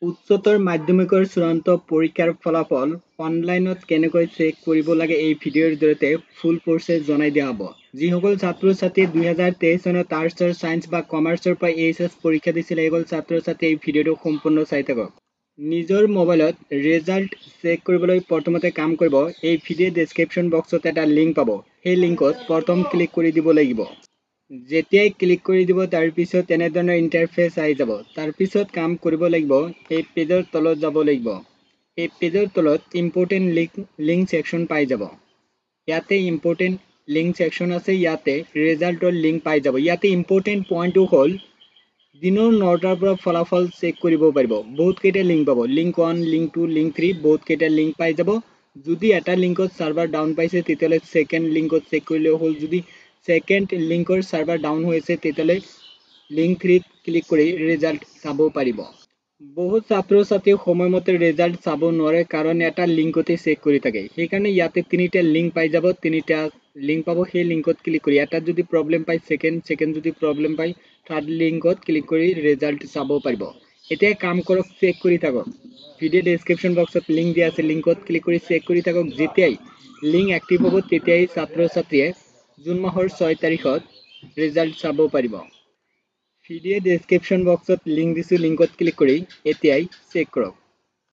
উচ্চতৰ মাধ্যমিকৰ চূড়ান্ত পৰীক্ষাৰ ফলাফল অনলাইনত কেনেকৈ চেক কৰিব লাগে এই ভিডিঅ'ৰ জৰিয়তে ফুল প্ৰচেছ জনাই দিয়া হ'ব। যিসকল ছাত্ৰ ছাত্ৰী 2023 চনত আৰ্টছৰ ছায়েন্স বা কমাৰ্চৰ পৰা এইচএছ পৰীক্ষা দিছিল এইসকল ছাত্ৰ ছাত্ৰী এই ভিডিঅ'টো সম্পূৰ্ণ চাই থাকক। নিজৰ মোবাইলত ৰিজাল্ট চেক কৰিবলৈ প্ৰথমতে কাম কৰিব এই ভিডিঅ' ডেছক্ৰিপশ্যন বক্সত এটা লিংক পাব। সেই লিংকত প্ৰথম ক্লিক কৰি দিব লাগিব। যেতিয়াই ক্লিক কৰি দিব তাৰ পিছত এনেধৰণৰ ইণ্টাৰফেচ আহি যাব। তাৰ পিছত কাম কৰিব লাগিব এই পেজৰ তলত যাব লাগিব। এই পেজৰ তলত ইম্পৰ্টেণ্ট লিংক ছেকশ্যন পাই যাব। ইয়াতে ইম্পৰ্টেণ্ট লিংক ছেকশ্যন আছে, ইয়াতে ৰিজাল্টৰ লিংক পাই যাব। ইয়াতে ইম্পৰ্টেণ্ট পইণ্টটো হ'ল দিনৰ 9টাৰ পৰা ফলাফল চেক কৰিব পাৰিব। বহুত কেইটা লিংক পাব, লিংক 1, লিংক 2, লিংক 3 বহুত কেইটা লিংক পাই যাব। যদি এটা লিংকত ছাৰ্ভাৰ ডাউন পাইছে তেতিয়াহ'লে ছেকেণ্ড লিংকত চেক কৰিলে হ'ল। যদি ছেকেণ্ড লিংকৰ ছাৰ্ভাৰ ডাউন হৈ আছে তেতিয়াহ'লে লিংক 3ত ক্লিক কৰি ৰিজাল্ট চাব পাৰিব। বহুত ছাত্ৰ ছাত্ৰী সময়মতে ৰিজাল্ট চাব নোৱাৰে কাৰণ এটা লিংকতে চেক কৰি থাকে। সেইকাৰণে ইয়াতে তিনিটা লিংক পাই যাব, তিনিটা লিংক পাব। সেই লিংকত ক্লিক কৰি এটাত যদি প্ৰব্লেম পায় ছেকেণ্ড যদি প্ৰব্লেম পায় থাৰ্ড লিংকত ক্লিক কৰি ৰিজাল্ট চাব পাৰিব। এতিয়া কাম কৰক, চেক কৰি থাকক। ভিডিঅ' ডেছক্ৰিপশ্যন বক্সত লিংক দিয়া আছে, লিংকত ক্লিক কৰি চেক কৰি থাকক। যেতিয়াই লিংক এক্টিভ হ'ব তেতিয়াই ছাত্ৰ ছাত্ৰীয়ে জুন মাহৰ 6 তাৰিখত ৰিজাল্ট চাব পাৰিব। ভিডিঅ' ডেছক্ৰিপশ্যন বক্সত লিংক দিছোঁ, লিংকত ক্লিক কৰি এতিয়াই চেক কৰক।